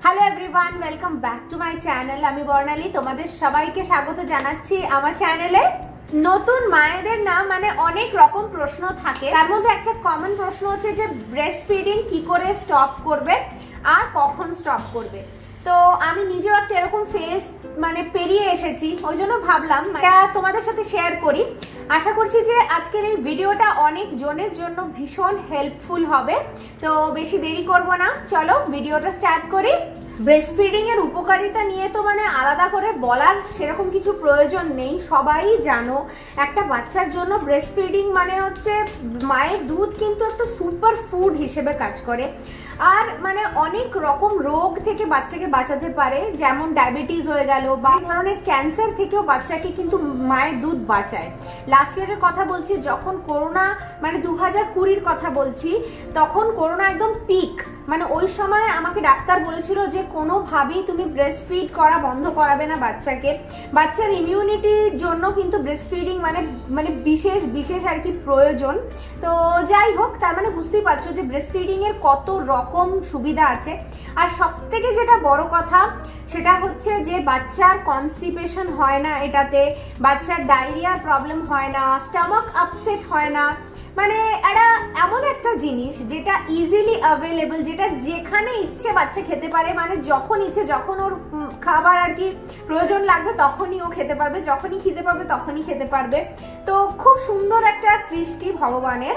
Hello everyone, welcome back to my channel. আমি বর্ণালী, তোমাদের সবাইকে স্বাগত জানাচ্ছি আমার চ্যানেলে। নতুন মায়েদের না অনেক রকম প্রশ্ন থাকে, তার মধ্যে একটা কমন প্রশ্ন হচ্ছে যে ব্রেস্ট ফিডিং কি করে স্টপ করবে আর কখন স্টপ করবে। তো আমি নিজেও একটা এরকম ফেজ পেরিয়ে এসেছি, ওই জন্য ভাবলাম এটা তোমাদের সাথে শেয়ার করি। আশা করছি যে আজকের এই ভিডিওটা অনেক জনের জন্য ভীষণ হেল্পফুল হবে। তো বেশি দেরি করব না, চলো ভিডিওটা স্টার্ট করি। ব্রেস্ট ফিডিং এর উপকারিতা নিয়ে তো আলাদা করে বলার সেরকম কিছু প্রয়োজন নেই, সবাই জানো। একটা বাচ্চার জন্য ব্রেস্ট ফিডিং হচ্ছে মায়ের দুধ কিন্তু একটা সুপার ফুড হিসেবে কাজ করে। আর অনেক রকম রোগ থেকে বাচ্চাকে বাঁচাতে পারে, যেমন ডায়াবেটিস হয়ে গেল বা ধরনের ক্যান্সার থেকেও বাচ্চাকে কিন্তু মায়ের দুধ বাঁচায়। লাস্ট ইয়ারের কথা বলছি, যখন করোনা 2020-র কথা বলছি, তখন করোনা একদম পিক। ওই সময় আমাকে ডাক্তার বলেছিল যে কোনোভাবেই তুমি ব্রেস্ট ফিড করা বন্ধ করাবে না বাচ্চাকে। বাচ্চার ইমিউনিটির জন্য কিন্তু ব্রেস্ট ফিডিং বিশেষ বিশেষ আর কি প্রয়োজন। তো যাই হোক, তার বুঝতেই পারছো যে ব্রেস্ট ফিডিং এর কত রকম সুবিধা আছে। আর সব থেকে যেটা বড় কথা সেটা হচ্ছে যে বাচ্চার কনস্টিপেশন হয় না এটাতে, বাচ্চার ডায়রিয়ার প্রবলেম হয় না, স্টমাক আপসেট হয় না। এটা এমন একটা জিনিস যেটা ইজিলি অ্যাভেলেবল, যেটা যেখানে ইচ্ছে বাচ্চা খেতে পারে। যখন ইচ্ছে, যখন ওর খাবার আর কি প্রয়োজন লাগবে তখনই ও খেতে পারবে, যখনই খিদে পাবে তখনই খেতে পারবে। তো খুব সুন্দর একটা সৃষ্টি ভগবানের।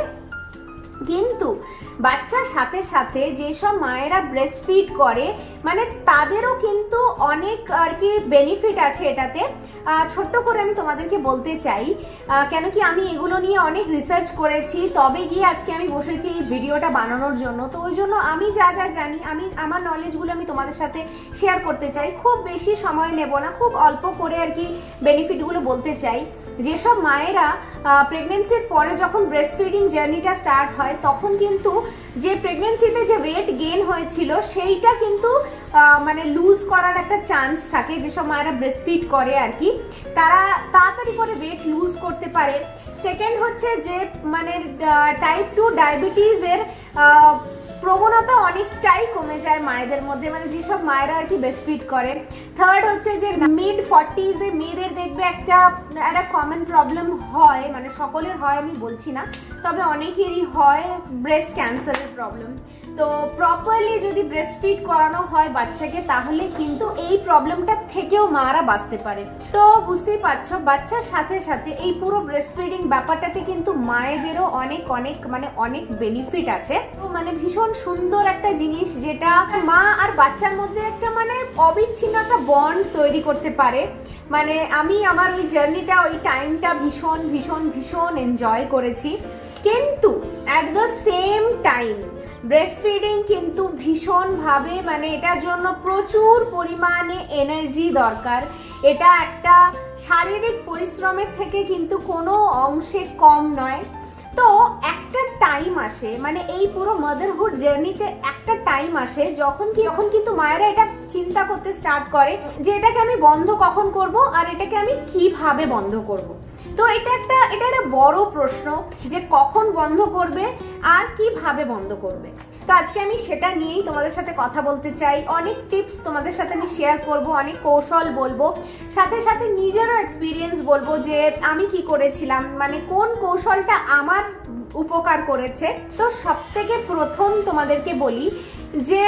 কিন্তু বাচ্চার সাথে সাথে যেসব মায়েরা ব্রেস্ট ফিড করে তাদেরও কিন্তু অনেক আর কি বেনিফিট আছে এটাতে। ছোট্ট করে আমি তোমাদেরকে বলতে চাই, কেন কি আমি এগুলো নিয়ে অনেক রিসার্চ করেছি, তবে গিয়ে আজকে আমি বসেছি এই ভিডিওটা বানানোর জন্য। তো ওই জন্য আমি যা যা জানি, আমার নলেজগুলো আমি তোমাদের সাথে শেয়ার করতে চাই। খুব বেশি সময় নেব না, খুব অল্প করে আর কি বেনিফিটগুলো বলতে চাই। যেসব মায়েরা প্রেগনেন্সির পরে যখন ব্রেস্ট ফিডিং জার্নিটা স্টার্ট হয়, তখন কিন্তু যে প্রেগনেন্সিতে যে ওয়েট গেইন হয়েছিল সেইটা কিন্তু লুজ করার একটা চান্স থাকে। যেসব মায়েরা ব্রেস্ট ফিড করে আর কি, তারা তাড়াতাড়ি করে ওয়েট লুজ করতে পারে। সেকেন্ড হচ্ছে যে টাইপ 2 ডায়াবেটিস এর প্রবণতা অনেকটাই কমে যায় মায়েদের মধ্যে, যেসব মায়েরা আর কি ব্রেস্ট ফিড করে। থার্ড হচ্ছে যে মিড 40s এ মেয়েদের দেখবে একটা কমন প্রবলেম হয়, সকলের হয় আমি বলছি না, তবে অনেকেরই হয়, ব্রেস্ট ক্যান্সারের প্রবলেম। তো প্রপারলি যদি ব্রেস্ট ফিড করানো হয় বাচ্চাকে, তাহলে কিন্তু এই প্রবলেমটা থেকেও মারা বাঁচতে পারে। তো বুঝতেই পারছো, বাচ্চার সাথে সাথে এই পুরো ব্রেস্ট ফিডিং ব্যাপারটাতে কিন্তু মায়েদেরও অনেক অনেক অনেক বেনিফিট আছে। তো ভীষণ সুন্দর একটা জিনিস, যেটা মা আর বাচ্চার মধ্যে একটা অবিচ্ছিন্ন একটা বন্ড তৈরি করতে পারে। আমি আমার ওই জার্নিটা, ওই টাইমটা ভীষণ ভীষণ ভীষণ এনজয় করেছি। কিন্তু at the same time breast feeding কিন্তু ভীষণভাবে এটার জন্য প্রচুর পরিমাণে এনার্জি দরকার। এটা একটা শারীরিক পরিশ্রমের থেকে কিন্তু কোনো অংশে কম নয়। তো একটা টাইম আসে, এই পুরো মাদারহুড জার্নিতে একটা টাইম আসে যখন কিন্তু মায়েরা এটা চিন্তা করতে স্টার্ট করে যে এটাকে আমি বন্ধ কখন করব আর এটাকে আমি কিভাবে বন্ধ করব। তো এটা একটা বড় প্রশ্ন যে কখন বন্ধ করবে আর কিভাবে বন্ধ করবে। তো আজকে আমি সেটা নিয়েই তোমাদের সাথে কথা বলতে চাই। অনেক টিপস তোমাদের সাথে আমি শেয়ার করব, অনেক কৌশল বলবো, সাথে সাথে নিজেরও এক্সপিরিয়েন্স বলবো যে আমি কি করেছিলাম, কোন কৌশলটা আমার উপকার করেছে। তো সবথেকে প্রথম তোমাদেরকে বলি যে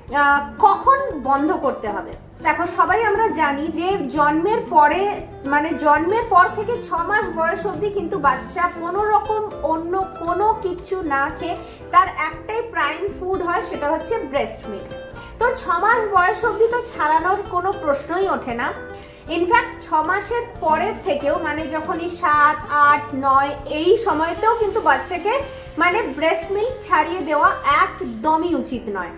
কখন বন্ধ করতে হবে। দেখো, সবাই আমরা জানি যে জন্মের পরে জন্মের পর থেকে 6 মাস বয়স অবধি কিন্তু বাচ্চা কোনো রকম অন্য কোনো কিছু না খেয়ে তার একটাই প্রাইম ফুড হয়, সেটা হচ্ছে ব্রেস্ট মিল্ক। তো 6 মাস বয়স অবধি তো ছাড়ানোর কোনো প্রশ্নই ওঠে না। ইনফ্যাক্ট 6 মাসের পরের থেকেও যখনই 7, 8, 9 এই সময়তেও কিন্তু বাচ্চাকে ব্রেস্ট মিল্ক ছাড়িয়ে দেওয়া একদমই উচিত নয়।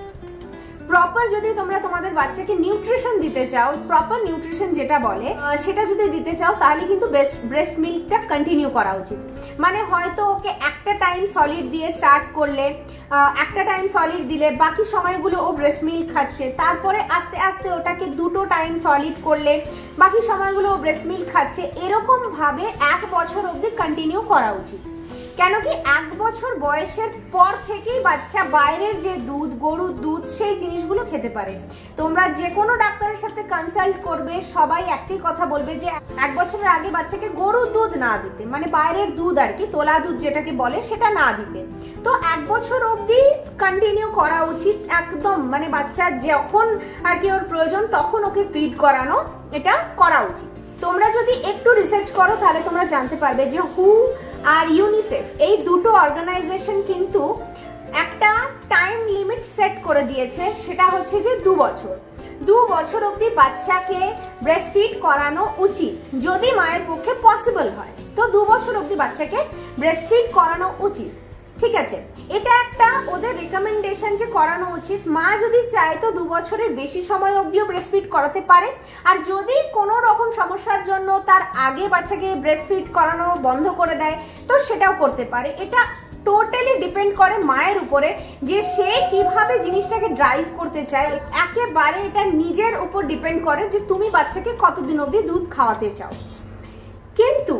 প্রপার যদি তোমরা তোমাদের বাচ্চাকে নিউট্রিশন দিতে চাও, প্রপার নিউট্রিশন যেটা বলে সেটা যদি দিতে চাও, তাহলে কিন্তু ব্রেস্ট মিল্কটা কন্টিনিউ করা উচিত। হয়তো ওকে একটা টাইম সলিড দিয়ে স্টার্ট করলে, একটা টাইম সলিড দিলে বাকি সময়গুলো ও ব্রেস্ট মিল্ক খাচ্ছে, তারপরে আস্তে আস্তে ওটাকে 2টো টাইম সলিড করলে বাকি সময়গুলো ও ব্রেস্ট মিল্ক খাচ্ছে, এরকম ভাবে 1 বছর অবধি কন্টিনিউ করা উচিত। কেন কি 1 বছর বয়সের পর থেকেই বাচ্চা বাইরের যে দুধ, গরুর দুধ, সেই জিনিসগুলো খেতে পারে। তোমরা যে কোনো ডাক্তারের সাথে কনসাল্ট করবে, সবাই একটাই কথা বলবে যে 1 বছরের আগে বাচ্চাকে গরুর দুধ না দিতে, মানে বাইরের দুধ আর কি, তোলা দুধ যেটাকে বলে সেটা না দিতে। তো 1 বছর অবধি কন্টিনিউ করা উচিত একদম, মানে বাচ্চা যখন আর কি ওর প্রয়োজন তখন ওকে ফিড করানো, এটা করা উচিত। তোমরা যদি একটু রিসার্চ করো তাহলে তোমরা জানতে পারবে যে হু আর ইউনিসেফ এই দুটো অর্গানাইজেশন কিন্তু একটা টাইম লিমিট সেট করে দিয়েছে, সেটা হচ্ছে যে 2 বছর। 2 বছর অবধি বাচ্চাকে ব্রেস্ট ফিড করানো উচিত যদি মায়ের পক্ষে পসিবল হয়। তো 2 বছর অবধি বাচ্চাকে ব্রেস্ট ফিড করানো উচিত, ঠিক আছে? এটা একটা ওদের রিকমেন্ডেশন যে করানো উচিত। মা যদি চায় তো 2 বছরের বেশি সময় অবধিও ব্রেস্ট ফিড করাতে পারে, আর যদি কোনো রকম সমস্যার জন্য তার আগে বাচ্চাকে ব্রেস্ট ফিড করানো বন্ধ করে দেয় তো সেটাও করতে পারে। এটা টোটালি ডিপেন্ড করে মায়ের উপরে যে সে কিভাবে জিনিসটাকে ড্রাইভ করতে চায়। একেবারে এটা নিজের উপর ডিপেন্ড করে যে তুমি বাচ্চাকে কতদিন অবধি দুধ খাওয়াতে চাও। কিন্তু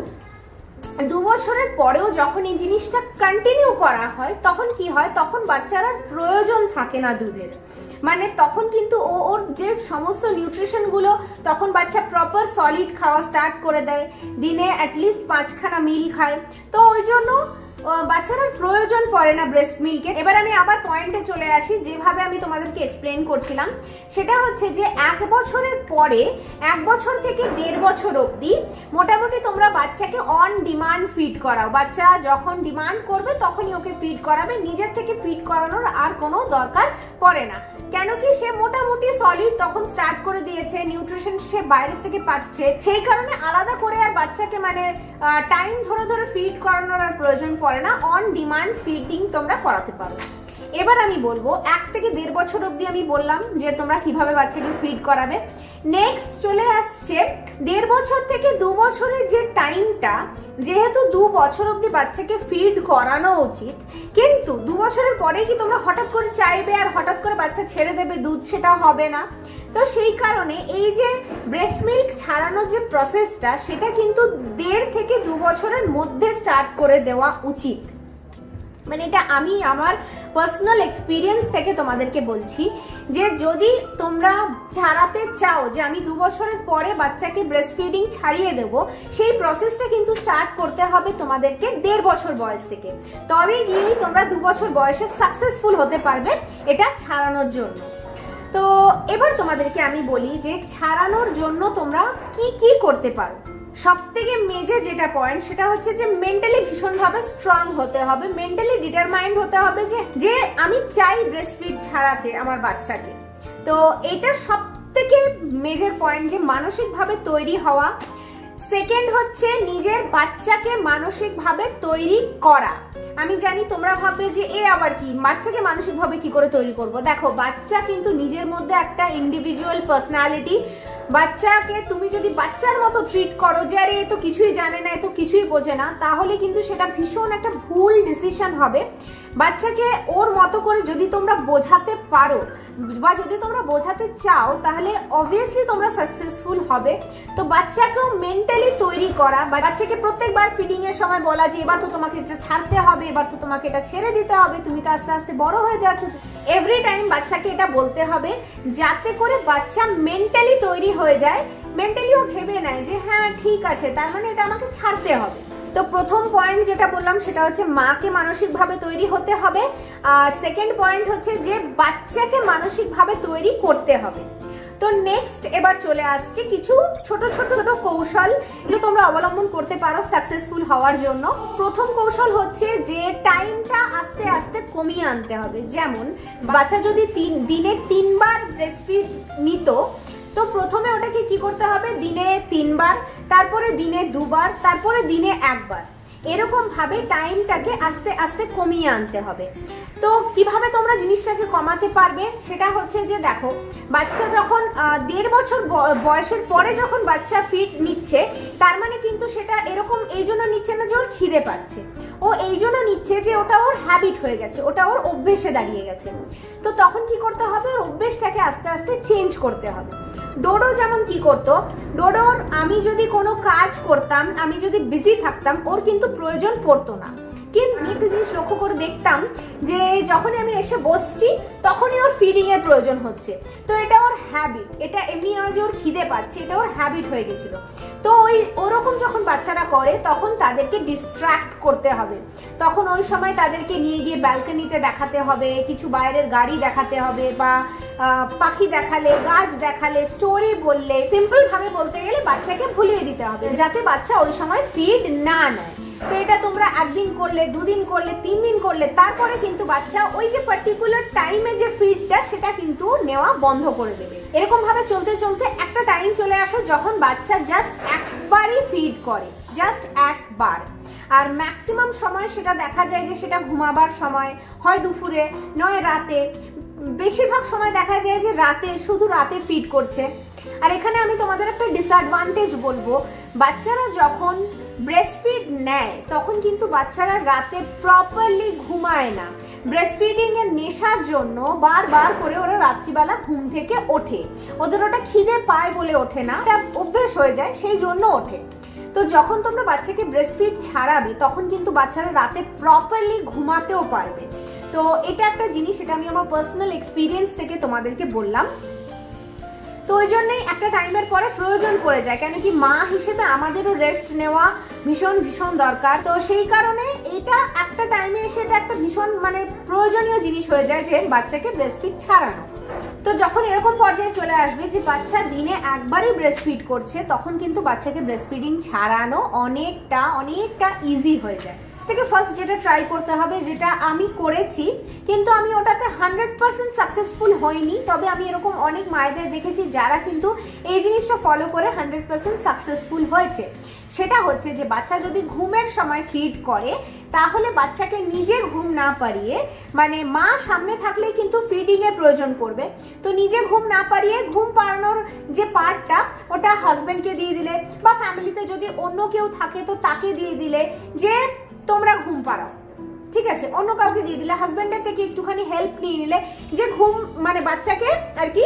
2 বছরের পরেও যখন এই জিনিসটা কন্টিনিউ করা হয় তখন কি হয়, তখন বাচ্চারা প্রয়োজন থাকে না দুধের, মানে তখন কিন্তু ওর যে সমস্ত নিউট্রিশন গুলো তখন বাচ্চা প্রপার সলিড খাওয়া স্টার্ট করে দেয়, দিনে অ্যাটলিস্ট 5খানা মিল খায়। তো ওই জন্য বাচ্চারা প্রয়োজন পড়ে না ব্রেস্ট মিল্কের। এবার আমি আবার পয়েন্টে চলে আসি, যেভাবে আমি তোমাদেরকে এক্সপ্লেন করছিলাম সেটা হচ্ছে যে 1 বছরের পরে 1 বছর থেকে 1.5 বছর অবধি মোটামুটি তোমরা বাচ্চাকে অন ডিমান্ড ফিড করাও। বাচ্চা যখন ডিমান্ড করবে তখনই ওকে ফিড করাবে, নিজের থেকে ফিড করানোর আর কোনো দরকার পড়ে না। কেন কি সে মোটামুটি সলিড তখন স্টার্ট করে দিয়েছে, নিউট্রিশন সে বাইরে থেকে পাচ্ছে, সেই কারণে আলাদা করে আর বাচ্চাকে মানে টাইম ধরে ধরে ফিড করানোর আর প্রয়োজন পড়ে না। অন ডিমান্ড ফিডিং তোমরা করাতে পারো। এবার আমি বলবো 1 থেকে 1.5 বছর অবধি আমি বললাম যে তোমরা কিভাবে বাচ্চাকে ফিড করাবে। নেক্সট চলে আসছে 1.5 বছর থেকে 2 বছরের যে টাইমটা, যেহেতু 2 বছর অবধি বাচ্চাকে ফিড করানো উচিত, কিন্তু 2 বছরের পরে কি তোমরা হঠাৎ করে চাইবে আর হঠাৎ করে বাচ্চা ছেড়ে দেবে দুধ, সেটা হবে না। তো সেই কারণে এই যে ব্রেস্ট মিল্ক ছাড়ানোর যে প্রসেসটা সেটা কিন্তু 1.5 থেকে 2 বছরের মধ্যে স্টার্ট করে দেওয়া উচিত। মানে এটা আমি আমার পার্সোনাল এক্সপিরিয়েন্স থেকে তোমাদেরকে বলছি যে যদি তোমরা ছাড়াতে চাও যে আমি 2 বছরের পরে বাচ্চাকে ব্রেস্ট ফিডিং ছাড়িয়ে দেব, সেই প্রসেসটা কিন্তু স্টার্ট করতে হবে তোমাদেরকে 1.5 বছর বয়স থেকে। তবে গিয়েই তোমরা 2 বছর বয়সে সাকসেসফুল হতে পারবে এটা ছাড়ানোর জন্য। তো এবার তোমাদেরকে আমি বলি যে ছাড়ানোর জন্য তোমরা কি কি করতে পারো। সবথেকে মেজর যেটা পয়েন্ট সেটা হচ্ছে যে মেন্টালি ভীষণভাবে স্ট্রং হতে হবে, মেন্টালি ডিটারমাইন্ড হতে হবে যে আমি চাই ব্রেস্ট ফিড ছাড়াতে আমার বাচ্চাকে। তো এটা সবথেকে মেজর পয়েন্ট, যে মানসিকভাবে তৈরি হওয়া। সেকেন্ড হচ্ছে নিজের বাচ্চাকে মানসিকভাবে তৈরি করা। আমি জানি তোমরা ভাববে যে এ আবার কি, বাচ্চাকে মানসিকভাবে কি করে তৈরি করব। দেখো, বাচ্চা কিন্তু নিজের মধ্যে একটা ইন্ডিভিজুয়াল পার্সোনালিটি। বাচ্চাকে তুমি যদি বাচ্চার মতো ট্রিট করো যে আরে এ তো কিছুই জানে না, এ তো কিছুই বোঝে না, তাহলে কিন্তু সেটা ভীষণ একটা ভুল ডিসিশন হবে। বাচ্চাকে ওর মতো করে যদি তোমরা বোঝাতে পারো বা যদি তোমরা বোঝাতে চাও তাহলে অবভিয়াসলি তোমরা সাকসেসফুল হবে। তো বাচ্চাকেও মেন্টালি তৈরি করা, বাচ্চাকে প্রত্যেকবার ফিডিং এর সময় বলা যে এবার তো তোমাকে এটা ছাড়তে হবে, এবার তো তোমাকে এটা ছেড়ে দিতে হবে, তুমি তো আস্তে আস্তে বড় হয়ে যাচ্ছ। এভরি টাইম বাচ্চাকে এটা বলতে হবে যাতে করে বাচ্চা মেন্টালি তৈরি হয়ে যায়, মেন্টালিও ভেবে নেয় যে হ্যাঁ ঠিক আছে, তার মানে এটা আমাকে ছাড়তে হবে। তো প্রথম পয়েন্ট যেটা বললাম সেটা হচ্ছে মাকে মানসিকভাবে তৈরি হতে হবে, আর সেকেন্ড পয়েন্ট হচ্ছে যে বাচ্চাকে মানসিকভাবে তৈরি করতে হবে। তো নেক্সট এবার চলে আসছে কিছু ছোট ছোট ছোট কৌশল, এগুলো তোমরা অবলম্বন করতে পারো সাকসেসফুল হওয়ার জন্য। প্রথম কৌশল হচ্ছে যে টাইমটা আস্তে আস্তে কমিয়ে আনতে হবে। যেমন বাচ্চা যদি দিনে 3 বার ব্রেস্ট ফিড নিত, তো প্রথমে ওটাকে কি করতে হবে, দিনে 3 বার, তারপরে দিনে 2 বার, তারপরে দিনে 1 বার, এরকম ভাবে টাইমটাকে আস্তে আস্তে কমিয়ে আনতে হবে। তো কিভাবে তোমরা জিনিসটাকে কমাতে পারবে সেটা হচ্ছে যে দেখো, বাচ্চা যখন 1.5 বছর বয়সের পরে যখন বাচ্চা ফিড নিচ্ছে, তার মানে কিন্তু সেটা এরকম এই জন্য নিচ্ছে না যে ওর খিদে পাচ্ছে, ও এই জন্য নিচ্ছে যে ওটা ওর হ্যাবিট হয়ে গেছে, ওটা ওর অভ্যেসে দাঁড়িয়ে গেছে। তো তখন কি করতে হবে, ওর অভ্যেসটাকে আস্তে আস্তে চেঞ্জ করতে হবে। ডোডো যেমন কি করতো, ডোডোর আমি যদি কোনো কাজ করতাম, আমি যদি বিজি থাকতাম, ওর কিন্তু প্রয়োজন পড়তো না। কিন্তু একটা জিনিস লক্ষ্য করে দেখতাম যে যখনই আমি এসে বসছি তখনই ওর ফিডিং এর প্রয়োজন হচ্ছে। তো এটা ওর হ্যাবিট, এটা এমনি নয় যে ওর খিদে পাচ্ছে, এটা ওর হ্যাবিট হয়ে গেছিল। তো ওরকম যখন বাচ্চারা করে তখন তাদেরকে ডিস্ট্র্যাক্ট করতে হবে, তখন ওই সময় তাদেরকে নিয়ে গিয়ে ব্যালকনিতে দেখাতে হবে, কিছু বাইরের গাড়ি দেখাতে হবে, বা পাখি দেখালে, গাছ দেখালে, স্টোরি বললে, সিম্পল ভাবে বলতে গেলে বাচ্চাকে ভুলিয়ে দিতে হবে যাতে বাচ্চা ওই সময় ফিড না নেয়। তো এটা তোমরা একদিন করলে, দুদিন করলে, 3 দিন করলে, তারপরে কিন্তু বাচ্চা ওই যে পার্টিকুলার টাইমে যে ফিডটা সেটা কিন্তু নেওয়া বন্ধ করে দেবে। এরকম ভাবে চলতে চলতে একটা টাইম চলে আসে যখন বাচ্চা জাস্ট একবারই ফিড করে, জাস্ট একবার। আর ম্যাক্সিমাম সময় সেটা দেখা যায় যে সেটা ঘুমাবার সময়, হয় দুপুরে নয় রাতে, বেশিরভাগ সময় দেখা যায় যে রাতে, শুধু রাতে ফিড করছে। আর এখানে আমি তোমাদের একটা ডিসঅ্যাডভান্টেজ বলবো, বাচ্চারা যখন ব্রেস্টফিড নেয় তখন কিন্তু বাচ্চারা রাতে প্রপারলি ঘুমায় না। ব্রেস্টফিডিং এর নেশার জন্য বারবার করে ওরা রাত্রিবেলা ঘুম থেকে ওঠে, ওদের ওটা খিদে পায় বলে ওঠে না, এটা অভ্যেস হয়ে যায়, সেই জন্য ওঠে। তো যখন তোমরা বাচ্চাকে ব্রেস্টফিড ছাড়াবে তখন কিন্তু বাচ্চারা রাতে প্রপারলি ঘুমাতেও পারবে। তো এটা একটা জিনিস, এটা আমি আমার পার্সোনাল এক্সপিরিয়েন্স থেকে তোমাদেরকে বললাম। তো ওই জন্যই একটা টাইমের পরে প্রয়োজন পড়ে যায়, কেন কি মা হিসেবে আমাদেরও রেস্ট নেওয়া ভীষণ ভীষণ দরকার। তো সেই কারণে এটা একটা টাইমে এসে এটা একটা ভীষণ মানে প্রয়োজনীয় জিনিস হয়ে যায় যে বাচ্চাকে ব্রেস্টফিড ছাড়ানো। তো যখন এরকম পর্যায়ে চলে আসবে যে বাচ্চা দিনে একবারই ব্রেস্টফিড করছে তখন কিন্তু বাচ্চাকে ব্রেস্টফিডিং ছাড়ানো অনেকটা অনেকটা ইজি হয়ে যায়। থেকে ফার্স্ট যেটা ট্রাই করতে হবে, যেটা আমি করেছি কিন্তু আমি ওটাতে 100% সাকসেসফুল হইনি, তবে আমি এরকম অনেক মায়েদের দেখেছি যারা কিন্তু এই জিনিসটা ফলো করে 100% সাকসেসফুল হয়েছে। সেটা হচ্ছে যে বাচ্চা যদি ঘুমের সময় ফিড করে তাহলে বাচ্চাকে নিজে ঘুম না পাড়িয়ে, মানে মা সামনে থাকলে কিন্তু ফিডিং এর প্রয়োজন পড়বে, তো নিজে ঘুম না পাড়িয়ে ঘুম পাড়ানোর যে পার্টটা ওটা হাজবেন্ডকে দিয়ে দিলে, বা ফ্যামিলিতে যদি অন্য কেউ থাকে তো তাকে দিয়ে দিলে যে তোমরা ঘুম পাড়াও, ঠিক আছে, অন্য কাউকে দিয়ে দিলে, হাজবেন্ডের থেকে একটুখানি হেল্প নিয়ে নিলে যে ঘুম মানে বাচ্চাকে আর কি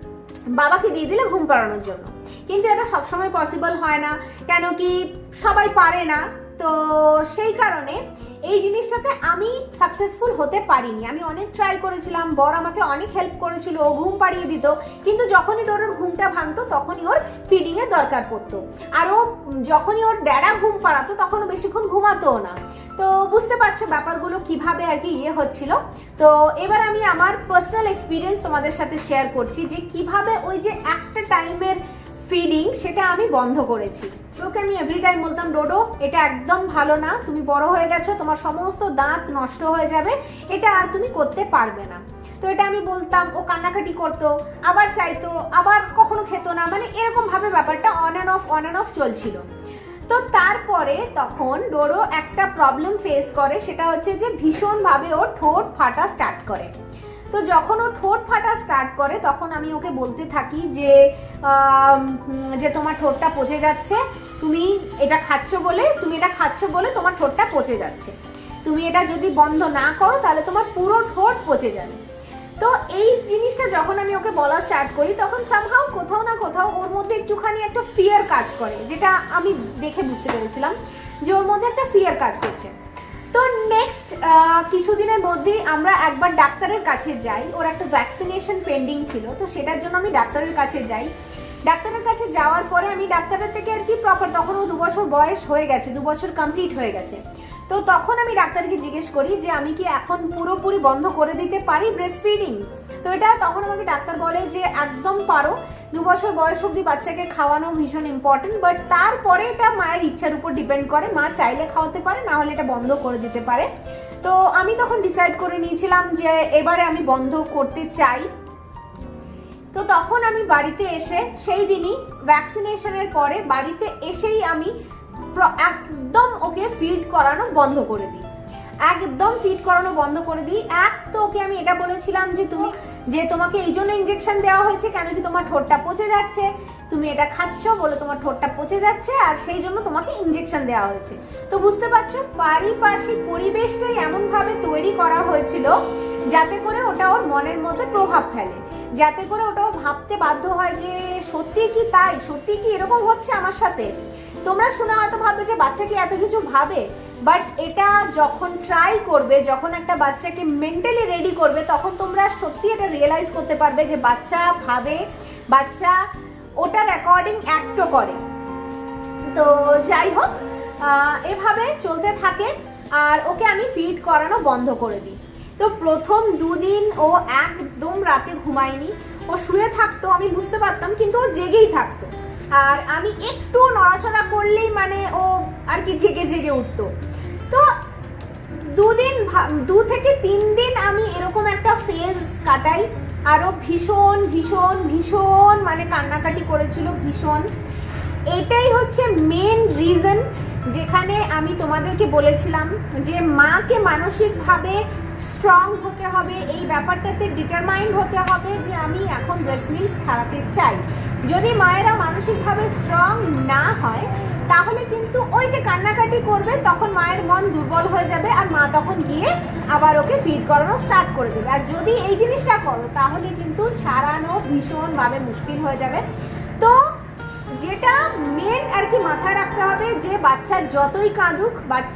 বাবাকে দিয়ে দিলে ঘুম পাড়ানোর জন্য। কিন্তু এটা সবসময় পসিবল হয় না, কেন কি সবাই পারে না। তো সেই কারণে এই জিনিসটাতে আমি সাকসেসফুল হতে পারিনি। আমি অনেক ট্রাই করেছিলাম, বর আমাকে অনেক হেল্প করেছিল, ও ঘুম পাড়িয়ে দিত, কিন্তু যখনই ওর ঘুমটা ভাঙতো তখনই ওর ফিডিং এর দরকার পড়তো। আর ও যখনই ওর ড্যাডা ঘুম পাড়াতো তখন ও বেশিক্ষণ ঘুমাতো না। তো বুঝতে পারছো ব্যাপারগুলো কিভাবে আর কি হচ্ছিল। তো এবার আমি আমার পার্সোনাল এক্সপিরিয়েন্স তোমাদের সাথে শেয়ার করছি যে কিভাবে ওই যে একটা টাইমের ফিডিং সেটা আমি বন্ধ করেছি। ওকে আমি এভরি টাইম বলতাম, ডোডো এটা একদম ভালো না, তুমি বড় হয়ে গেছো, তোমার সমস্ত দাঁত নষ্ট হয়ে যাবে, এটা আর তুমি করতে পারবে না। তো এটা আমি বলতাম, ও কান্নাকাটি করতো, আবার চাইতো, আবার কখনো খেত না, মানে এরকম ভাবে ব্যাপারটা অন অ্যান্ড অফ চলছিল। তো তারপরে তখন ডোডো একটা প্রবলেম ফেস করে, সেটা হচ্ছে যে ভীষণ ভাবে ও ঠোঁট ফাটা স্টার্ট করে। তো যখন ও ঠোঁট ফাটা স্টার্ট করে তখন আমি ওকে বলতে থাকি যে তোমার ঠোঁটটা পচে যাচ্ছে, তুমি এটা খাচ্ছ বলে তোমার ঠোঁটটা পচে যাচ্ছে, তুমি এটা যদি বন্ধ না করো তাহলে তোমার পুরো ঠোঁট পচে যাবে। তো এই জিনিসটা যখন আমি ওকে বলা স্টার্ট করি তখন সামহাও কোথাও না কোথাও ওর মধ্যে একটুখানি একটা ফিয়ার কাজ করে, যেটা আমি দেখে বুঝতে পেরেছিলাম যে ওর মধ্যে একটা ফিয়ার কাজ করছে। তো নেক্সট কিছুদিনের মধ্যেই আমরা একবার ডাক্তারের কাছে যাই, ওর একটা ভ্যাকসিনেশন পেন্ডিং ছিল, তো সেটার জন্য আমি ডাক্তারের কাছে যাই। ডাক্তারের কাছে যাওয়ার পরে আমি ডাক্তারের থেকে আর কি প্রপার, তখন ও 2 বছর বয়স হয়ে গেছে, 2 বছর কমপ্লিট হয়ে গেছে। তো তখন আমি ডাক্তারকে জিজ্ঞেস করি যে আমি কি এখন পুরোপুরি বন্ধ করে দিতে পারি ব্রেস্ট ফিডিং। তো এটা তখন আমাকে ডাক্তার বলে যে একদম পারো, 2 বছর বয়স অবধি বাচ্চাকে খাওয়ানো ভীষণ ইম্পর্টেন্ট, বাট তারপরে এটা মায়ের ইচ্ছার উপর ডিপেন্ড করে, মা চাইলে খাওয়াতে পারে, না হলে এটা বন্ধ করে দিতে পারে। তো আমি তখন ডিসাইড করে নিয়েছিলাম যে এবারে আমি বন্ধ করতে চাই। তো তখন আমি বাড়িতে এসে সেই দিনই ভ্যাকসিনেশনের পরে বাড়িতে এসেই আমি একদম ওকে ফিড করানো বন্ধ করে দিই, একদম ফিড করানো বন্ধ করে দিই। তো ওকে আমি এটা বলেছিলাম যে তোমাকে এই জন্য ইনজেকশন দেওয়া হয়েছে, কেন কি তোমার ঠোঁটটা পচে যাচ্ছে, তুমি এটা খাচ্ছ বলে তোমার ঠোঁটটা পচে যাচ্ছে, আর সেই জন্য তোমাকে ইনজেকশন দেওয়া হয়েছে। তো বুঝতে পারছো পারিপার্শ্বিক পরিবেশটাই এমন ভাবে তৈরি করা হয়েছিল যাতে করে ওটা ওর মনের মধ্যে প্রভাব ফেলে, যাতে করে ওটাও ভাবতে বাধ্য হয় যে সত্যি কি তাই, সত্যি কি এরকম হচ্ছে আমার সাথে। তোমরা শুনে হয়তো ভাববে যে বাচ্চা কি এত কিছু ভাবে, বাট এটা যখন ট্রাই করবে, যখন একটা বাচ্চাকে মেন্টালি রেডি করবে, তখন তোমরা সত্যি এটা রিয়েলাইজ করতে পারবে যে বাচ্চা ভাবে, বাচ্চা ওটার অ্যাকর্ডিং অ্যাক্টও করে। তো যাই হোক, এভাবে চলতে থাকে আর ওকে আমি ফিড করানো বন্ধ করে দিই। তো প্রথম 2 দিন ও একদম রাতে ঘুমায়নি, ও শুয়ে থাকতো, আমি বুঝতে পারতাম, কিন্তু ও জেগেই থাকতো। আর আমি একটু নড়াচড়া করলেই মানে ও আর কি জেগে জেগে উঠতো। তো 2 থেকে 3 দিন আমি এরকম একটা ফেজ কাটাই, আরও ভীষণ ভীষণ ভীষণ মানে কান্নাকাটি করেছিল ভীষণ। এটাই হচ্ছে মেন রিজন, যেখানে আমি তোমাদেরকে বলেছিলাম যে মাকে মানসিকভাবে স্ট্রং হতে হবে, এই ব্যাপারটাতে ডিটারমাইন্ড হতে হবে যে আমি এখন ব্রেস্ট মিল্ক ছাড়াতে চাই। যদি মায়েরা মানসিকভাবে স্ট্রং না হয় তাহলে কিন্তু ওই যে কান্নাকাটি করবে, তখন মায়ের মন দুর্বল হয়ে যাবে আর মা তখন গিয়ে আবার ওকে ফিড করানো স্টার্ট করে দেবে। আর যদি এই জিনিসটা করো তাহলে কিন্তু ছাড়ানো ভীষণভাবে মুশকিল হয়ে যাবে। তো যেটা মেন আর কি মাথায় রাখতে হবে যে বাচ্চা যতই কাঁদুক,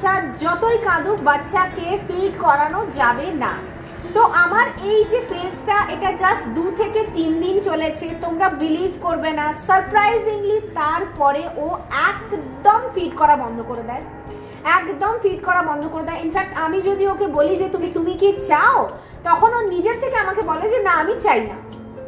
বাচ্চাকে ফিড করানো যাবে না। তো আমার এই যে ফেজটা, এটা জাস্ট 2 থেকে 3 দিন চলেছে, তোমরা বিলিভ করবে না, সারপ্রাইজিংলি তারপরে ও একদম ফিড করা বন্ধ করে দেয়, একদম ফিড করা বন্ধ করে দেয়। ইনফ্যাক্ট আমি যদি ওকে বলি যে তুমি কি চাও, তখন ও নিজের থেকে আমাকে বলে যে না আমি চাই না,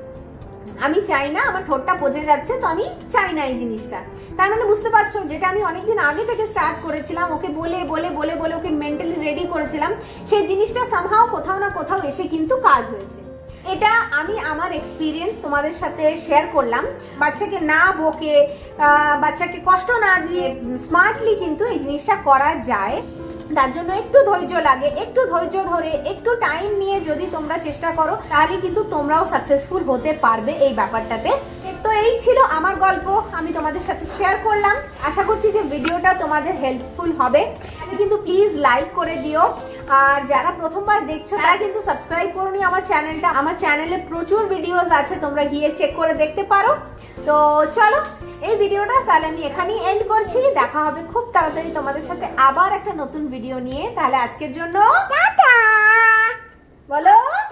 আমার ঠোঁটটা পচে যাচ্ছে, তো আমি চাই না এই জিনিসটা। তার মানে বুঝতে পারছো, যেটা আমি অনেকদিন আগে থেকে স্টার্ট করেছিলাম, ওকে বলে বলে বলে বলে ওকে মেন্টালি রেডি করেছিলাম, সেই জিনিসটা সামহাও কোথাও না কোথাও এসে কিন্তু কাজ হয়েছে। এটা আমি আমার এক্সপিরিয়েন্স তোমাদের সাথে শেয়ার করলাম। বাচ্চাকে না বকে, বাচ্চাকে কষ্ট না দিয়ে স্মার্টলি কিন্তু এই জিনিসটা করা যায়। তার জন্য একটু ধৈর্য লাগে, একটু ধৈর্য ধরে একটু টাইম নিয়ে যদি তোমরা চেষ্টা করো তাহলে কিন্তু তোমরাও সাকসেসফুল হতে পারবে এই ব্যাপারটাতে। তো এই ছিল আমার গল্প, আমি তোমাদের সাথে শেয়ার করলাম। আশা করছি যে ভিডিওটা তোমাদের হেল্পফুল হবে। কিন্তু প্লিজ লাইক করে দিও, আর যারা প্রথমবার দেখছো তারা কিন্তু সাবস্ক্রাইব করোনি আমার চ্যানেলটা। আমার চ্যানেলে প্রচুর ভিডিওস আছে, তোমরা গিয়ে চেক করে দেখতে পারো। তো চলো এই ভিডিওটা তাহলে আমি এখানেই এন্ড করছি। দেখা হবে খুব তাড়াতাড়ি তোমাদের সাথে আবার একটা নতুন ভিডিও নিয়ে। তাহলে আজকের জন্য টাটা বলো।